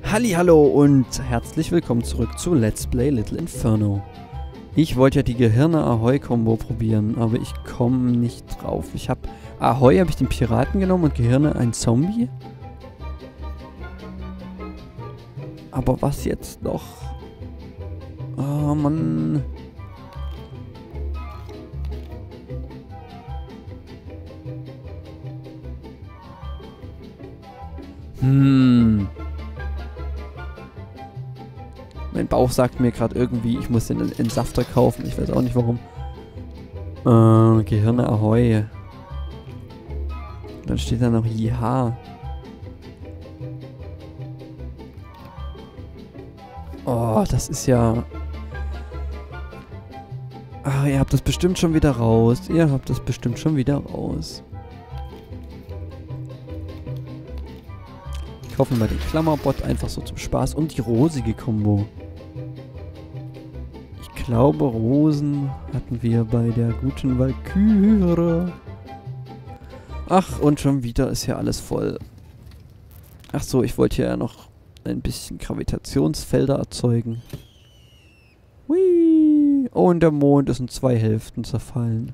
Hallihallo und herzlich willkommen zurück zu Let's Play Little Inferno. Ich wollte ja die Gehirne-Ahoi-Kombo probieren, aber ich komme nicht drauf. Ich habe Ahoi habe ich den Piraten genommen und Gehirne ein Zombie. Aber was jetzt noch? Oh Mann. Mein Bauch sagt mir gerade irgendwie, ich muss den Entsafter kaufen. Ich weiß auch nicht warum. Gehirne Ahoi. Dann steht da noch Ja. Oh, das ist ja... Ah, ihr habt das bestimmt schon wieder raus. Ihr habt das bestimmt schon wieder raus. Ich kaufe mal den Klammerbot einfach so zum Spaß und die rosige Kombo. Ich glaube, Rosen hatten wir bei der guten Walküre. Ach, und schon wieder ist ja alles voll. Ach so, ich wollte ja noch ein bisschen Gravitationsfelder erzeugen. Hui. Oh, und der Mond ist in 2 Hälften zerfallen.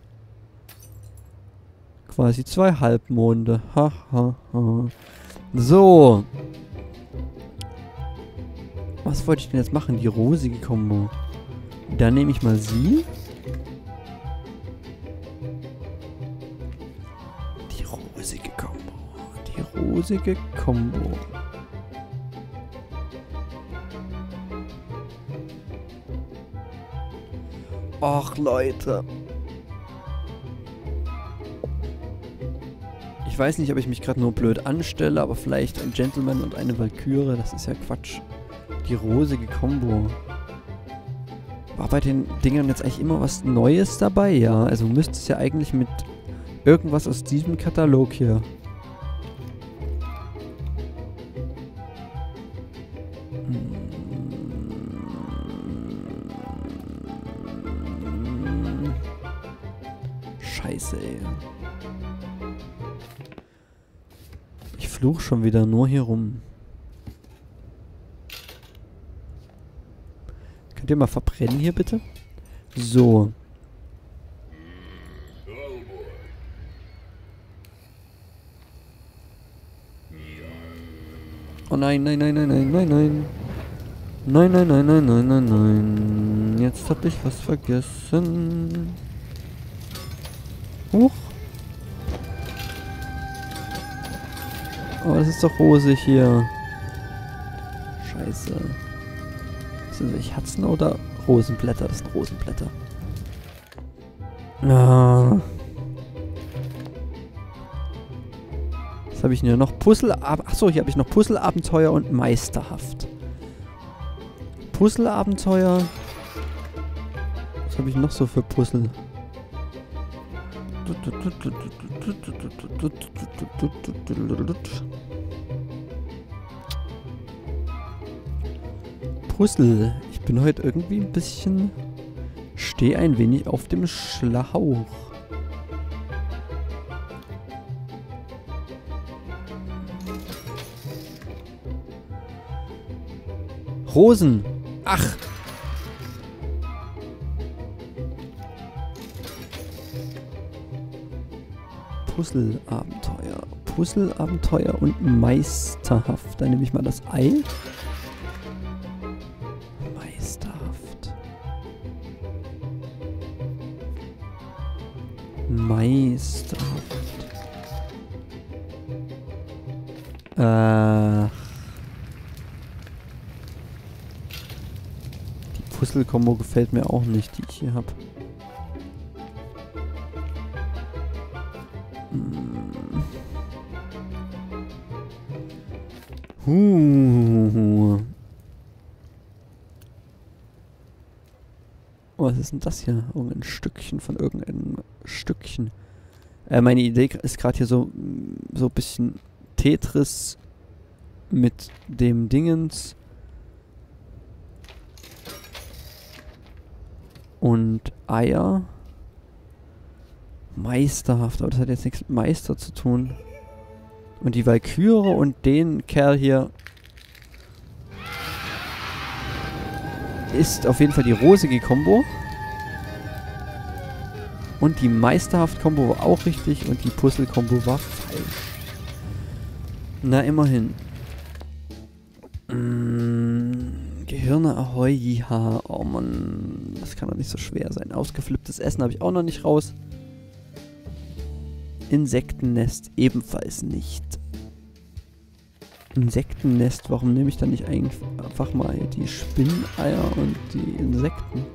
Quasi 2 Halbmonde. Ha, ha, ha. So. Was wollte ich denn jetzt machen? Die rosige Kombo. Dann nehme ich mal sie. Die rosige Kombo. Die rosige Kombo. Och, Leute. Ich weiß nicht, ob ich mich gerade nur blöd anstelle, aber vielleicht ein Gentleman und eine Walküre, das ist ja Quatsch. Die rosige Kombo. War bei den Dingern jetzt eigentlich immer was Neues dabei? Ja, also müsste es ja eigentlich mit irgendwas aus diesem Katalog hier. Scheiße, ey. Ich fluch schon wieder nur hier rum. Könnt ihr mal verbrennen hier bitte? So. Oh nein, nein, nein, nein, nein, nein, nein. Nein, nein, nein, nein, nein, nein, nein. Jetzt hab ich was vergessen. Huch. Oh, das ist doch rosig hier. Scheiße. Sind das Herzen oder Rosenblätter? Das sind Rosenblätter. Ah. Was habe ich denn hier noch? Achso, hier habe ich noch Puzzleabenteuer und Meisterhaft. Puzzleabenteuer. Was habe ich noch so für Puzzle? Puzzle. Ich bin heute irgendwie ein bisschen... Stehe ein wenig auf dem Schlauch. Rosen. Ach. Puzzleabenteuer. Puzzleabenteuer und Meisterhaft. Dann nehme ich mal das Ei. Meisterhaft. Die Puzzle-Kombo gefällt mir auch nicht, die ich hier habe. Was ist denn das hier? Irgendein Stückchen von irgendeinem Stückchen. Meine Idee ist gerade hier so ein bisschen Tetris mit dem Dingens. Und Eier. Meisterhaft, aber das hat jetzt nichts mit Meister zu tun. Und die Walküre und den Kerl hier ist auf jeden Fall die rosige Combo. Und die Meisterhaft-Kombo war auch richtig und die Puzzle-Kombo war falsch. Na, immerhin. Gehirne Ahoi, Jiha. Oh Mann, das kann doch nicht so schwer sein. Ausgeflipptes Essen habe ich auch noch nicht raus. Insektennest ebenfalls nicht. Insektennest, warum nehme ich dann nicht einfach mal die Spinneier und die Insekten?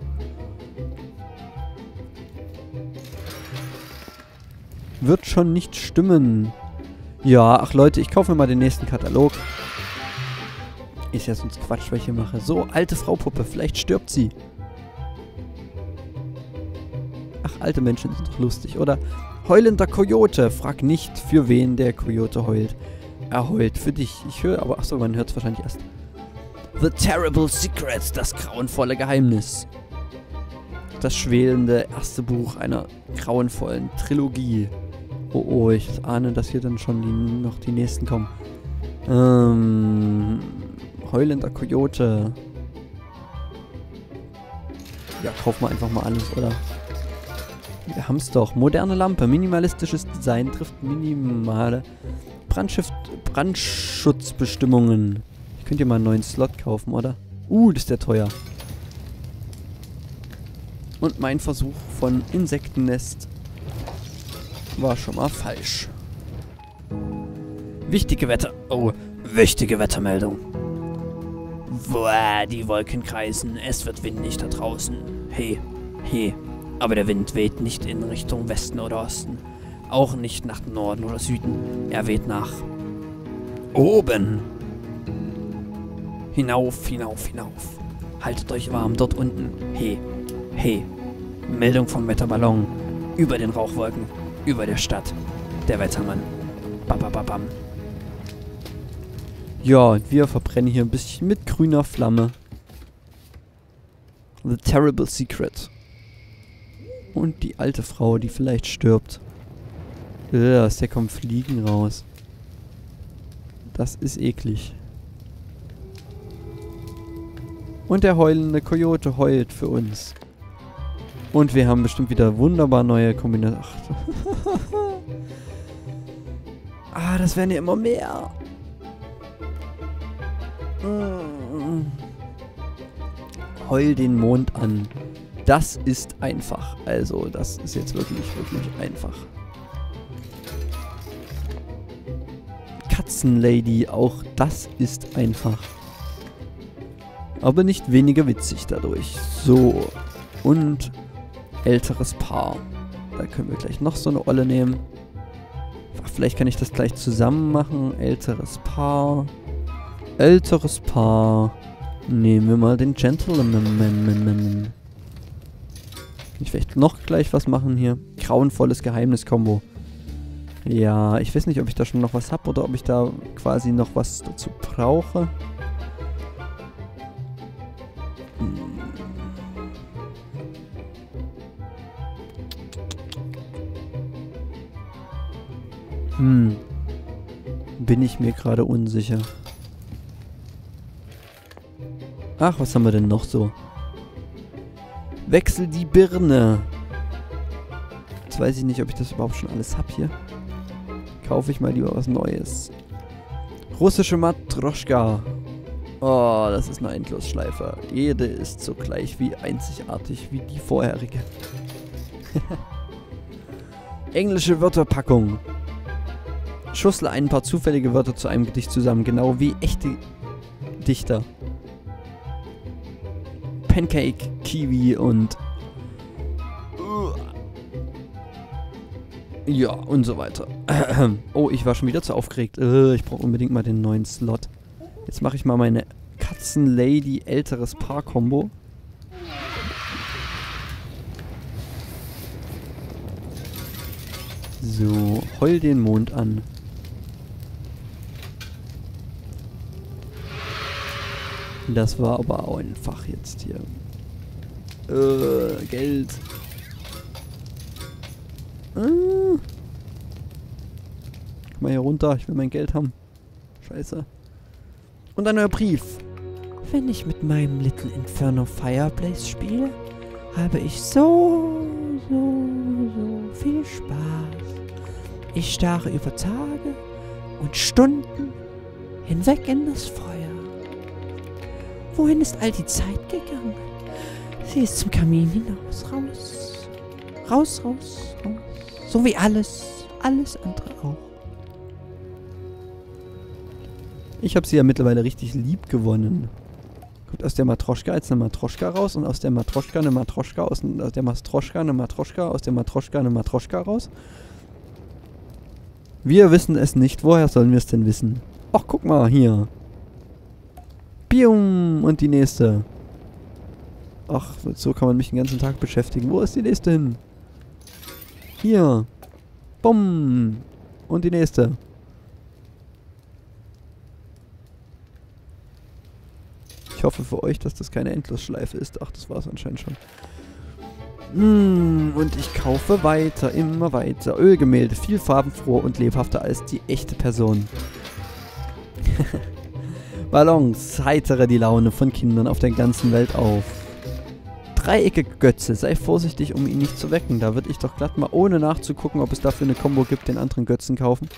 Wird schon nicht stimmen. Ja, ach Leute, ich kaufe mir mal den nächsten Katalog. Ist ja sonst Quatsch, was ich hier mache. So, alte Frau-Puppe, vielleicht stirbt sie. Ach, alte Menschen sind doch lustig, oder? Heulender Kojote, frag nicht, für wen der Kojote heult. Er heult für dich. Ich höre, aber achso, man hört es wahrscheinlich erst. The Terrible Secret, das grauenvolle Geheimnis. Das schwelende erste Buch einer grauenvollen Trilogie. Oh, oh, ich ahne, dass hier dann schon noch die nächsten kommen. Heulender Kojote. Ja, kauf mal einfach mal alles, oder? Wir haben's doch. Moderne Lampe, minimalistisches Design trifft minimale Brandschutzbestimmungen. Ich könnte dir mal einen neuen Slot kaufen, oder? Das ist der teuer. Und mein Versuch von Insektennest war schon mal falsch. Wichtige Wettermeldung. Boah, die Wolken kreisen. Es wird windig da draußen. Hey. Aber der Wind weht nicht in Richtung Westen oder Osten. Auch nicht nach Norden oder Süden. Er weht nach oben. Hinauf. Haltet euch warm dort unten. Hey. Meldung vom Wetterballon. Über den Rauchwolken. Über der Stadt. Der Wettermann. Babababam. Ja, und wir verbrennen hier ein bisschen mit grüner Flamme. The Terrible Secret. Und die alte Frau, die vielleicht stirbt. Aus der kommen Fliegen raus. Das ist eklig. Und der heulende Kojote heult für uns. Und wir haben bestimmt wieder wunderbar neue Kombinationen. Das werden ja immer mehr. Heul den Mond an. Das ist einfach. Also, das ist jetzt wirklich einfach. Katzenlady, auch das ist einfach. Aber nicht weniger witzig dadurch. So. Und älteres Paar. Da können wir gleich noch so eine Olle nehmen. Vielleicht kann ich das gleich zusammen machen. Älteres Paar. Nehmen wir mal den Gentleman. Ich vielleicht noch gleich was machen hier. Grauenvolles Geheimnis-Kombo. Ja, ich weiß nicht, ob ich da schon noch was habe oder ob ich da quasi noch was dazu brauche. Bin ich mir gerade unsicher. Ach, was haben wir denn noch so? Wechsel die Birne. Jetzt weiß ich nicht, ob ich das überhaupt schon alles habe hier. Kaufe ich mal lieber was Neues. Russische Matroschka. Oh, das ist eine Endlosschleife. Jede ist so gleich wie einzigartig wie die vorherige. Englische Wörterpackung. Schussle ein paar zufällige Wörter zu einem Gedicht zusammen, genau wie echte Dichter. Pancake, Kiwi und ja, und so weiter. Oh, ich war schon wieder zu aufgeregt. Ich brauche unbedingt mal den neuen Slot. Jetzt mache ich mal meine Katzenlady älteres Paar-Kombo. So, heul den Mond an. Das war aber auch einfach jetzt hier. Geld. Komm mal hier runter, ich will mein Geld haben. Scheiße. Und ein neuer Brief. Wenn ich mit meinem Little Inferno Fireblaze spiele, habe ich so viel Spaß. Ich starre über Tage und Stunden hinweg in das Feuer. Wohin ist all die Zeit gegangen? Sie ist zum Kamin hinaus, raus. So wie alles andere auch. Ich habe sie ja mittlerweile richtig lieb gewonnen. Kommt aus der Matroschka jetzt eine Matroschka raus und aus der Matroschka eine Matroschka, aus der Matroschka eine Matroschka, aus der Matroschka eine Matroschka raus? Wir wissen es nicht. Woher sollen wir es denn wissen? Ach, guck mal, hier. Bium! Und die nächste. Ach, so kann man mich den ganzen Tag beschäftigen. Wo ist die nächste hin? Hier. Bumm! Und die nächste. Ich hoffe für euch, dass das keine Endlosschleife ist. Ach, das war es anscheinend schon. Und ich kaufe weiter, immer weiter. Ölgemälde, viel farbenfroher und lebhafter als die echte Person. Ballons, heitere die Laune von Kindern auf der ganzen Welt auf. Dreieckige Götze, sei vorsichtig, um ihn nicht zu wecken. Da würde ich doch glatt mal, ohne nachzugucken, ob es dafür eine Combo gibt, den anderen Götzen kaufen.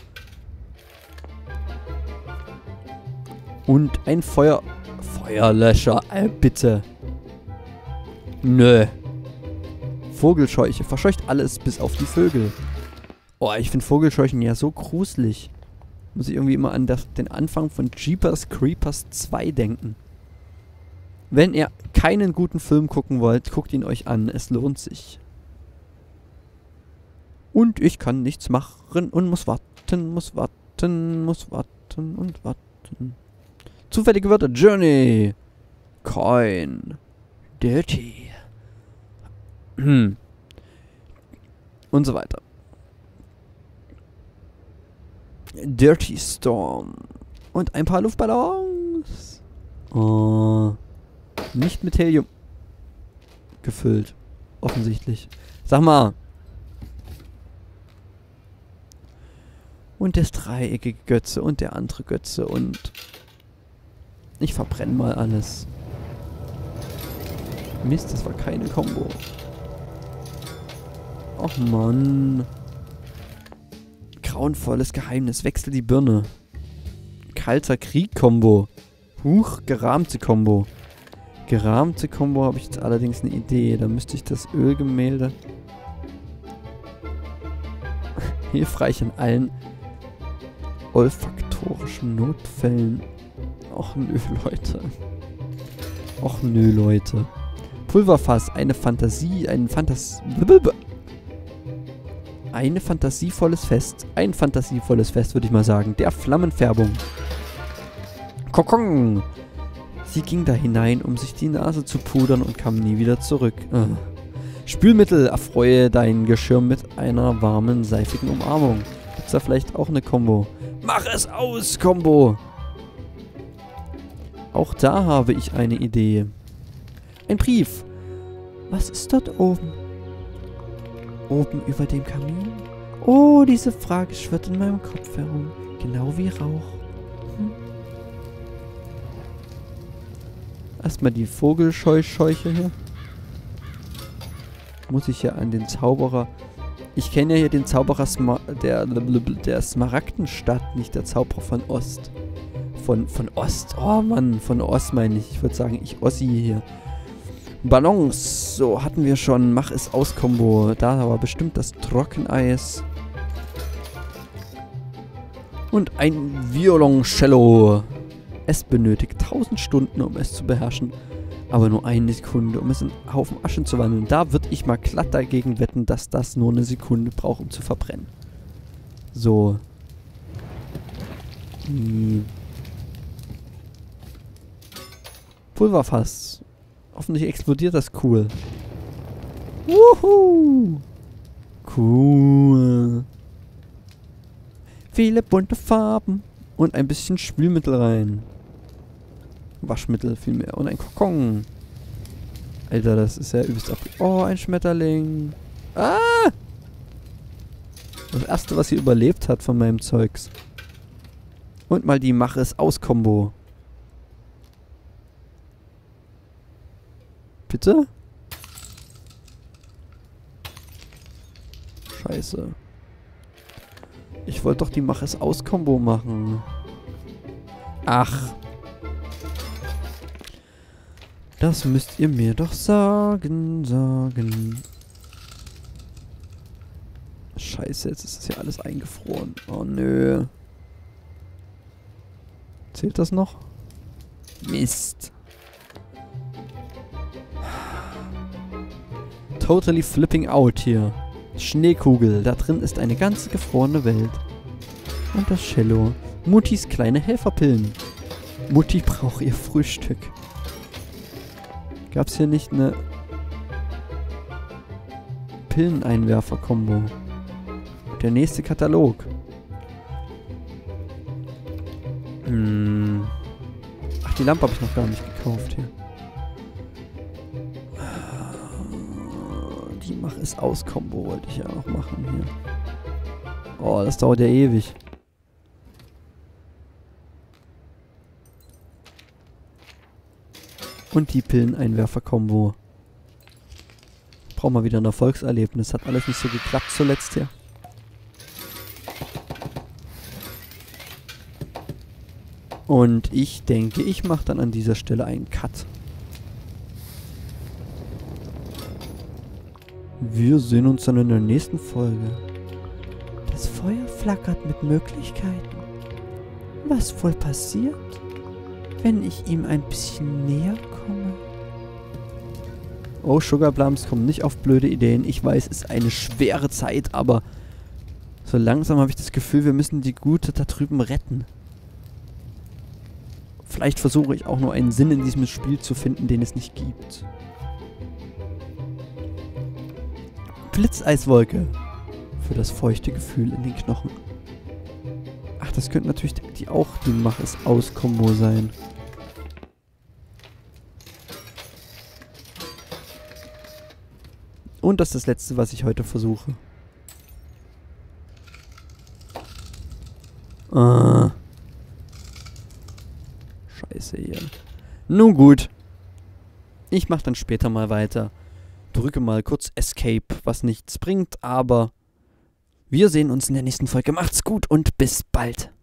Und ein Feuerlöscher, bitte. Nö. Vogelscheuche, verscheucht alles bis auf die Vögel. Oh, ich finde Vogelscheuchen ja so gruselig. Muss ich irgendwie immer an den Anfang von Jeepers Creepers 2 denken. Wenn ihr keinen guten Film gucken wollt, guckt ihn euch an. Es lohnt sich. Und ich kann nichts machen und muss warten. Zufällige Wörter. Journey. Coin. Dirty. Und so weiter. Dirty Storm. Und ein paar Luftballons. Oh. Nicht mit Helium gefüllt. Offensichtlich. Sag mal. Und das dreieckige Götze und der andere Götze und... Ich verbrenne mal alles. Mist, das war keine Combo. Och Mann. Grauenvolles Geheimnis. Wechsel die Birne. Kalter Krieg-Kombo. Huch, gerahmte Kombo. Gerahmte Kombo habe ich jetzt allerdings eine Idee. Da müsste ich das Ölgemälde... hilfreich in allen olfaktorischen Notfällen. Och nö, Leute. Och nö, Leute. Pulverfass, ein fantasievolles Fest. Ein fantasievolles Fest, würde ich mal sagen. Der Flammenfärbung. Kokong! Sie ging da hinein, um sich die Nase zu pudern und kam nie wieder zurück. Spülmittel, erfreue dein Geschirr mit einer warmen, seifigen Umarmung. Gibt's da vielleicht auch eine Combo? Mach es aus, Combo! Auch da habe ich eine Idee. Ein Brief. Was ist dort oben? Oben über dem Kamin? Oh, diese Frage schwirrt in meinem Kopf herum. Genau wie Rauch. Erstmal die Vogelscheuche hier. Muss ich ja an den Zauberer... Ich kenne ja hier den Zauberer der Smaragdenstadt, nicht der Zauberer von Ost. Von Ost. Oh Mann, von Ost meine ich. Ich würde sagen, ich Ossi hier. Ballons. So, hatten wir schon. Mach es aus Combo. Da war bestimmt das Trockeneis. Und ein Violoncello. Es benötigt 1000 Stunden, um es zu beherrschen. Aber nur eine Sekunde, um es in einen Haufen Asche zu wandeln. Da würde ich mal glatt dagegen wetten, dass das nur eine Sekunde braucht, um zu verbrennen. So. Pulverfass. Hoffentlich explodiert das cool. Wuhu! Cool. Viele bunte Farben. Und ein bisschen Spülmittel rein. Waschmittel vielmehr. Und ein Kokon. Alter, das ist ja übelst ab... Oh, ein Schmetterling. Ah! Das erste, was hier überlebt hat von meinem Zeugs. Und mal die Mach es aus Combo. Bitte? Scheiße. Ich wollte doch die Mach-es-aus-Kombo machen. Ach. Das müsst ihr mir doch sagen. Scheiße, jetzt ist das ja alles eingefroren. Oh nö. Zählt das noch? Mist. Totally flipping out hier. Schneekugel. Da drin ist eine ganze gefrorene Welt. Und das Cello. Muttis kleine Helferpillen. Mutti braucht ihr Frühstück. Gab's hier nicht eine Pilleneinwerfer-Kombo? Der nächste Katalog. Ach, die Lampe habe ich noch gar nicht gekauft hier. Die Mach-es-aus-Kombo wollte ich ja noch machen hier. Oh, das dauert ja ewig. Und die Pilleneinwerfer-Kombo. Brauchen wir wieder ein Erfolgserlebnis. Hat alles nicht so geklappt zuletzt hier. Und ich denke, ich mache dann an dieser Stelle einen Cut. Wir sehen uns dann in der nächsten Folge. Das Feuer flackert mit Möglichkeiten. Was wohl passiert, wenn ich ihm ein bisschen näher komme? Oh, Sugar Plums kommen nicht auf blöde Ideen. Ich weiß, es ist eine schwere Zeit, aber so langsam habe ich das Gefühl, wir müssen die Gute da drüben retten. Vielleicht versuche ich auch nur einen Sinn in diesem Spiel zu finden, den es nicht gibt. Blitzeiswolke. Für das feuchte Gefühl in den Knochen. Ach, das könnte natürlich auch die Mach-es-aus-Kombo sein. Und das ist das Letzte, was ich heute versuche. Scheiße hier. Nun gut. Ich mache dann später mal weiter. Drücke mal kurz Escape, was nichts bringt, aber wir sehen uns in der nächsten Folge. Macht's gut und bis bald.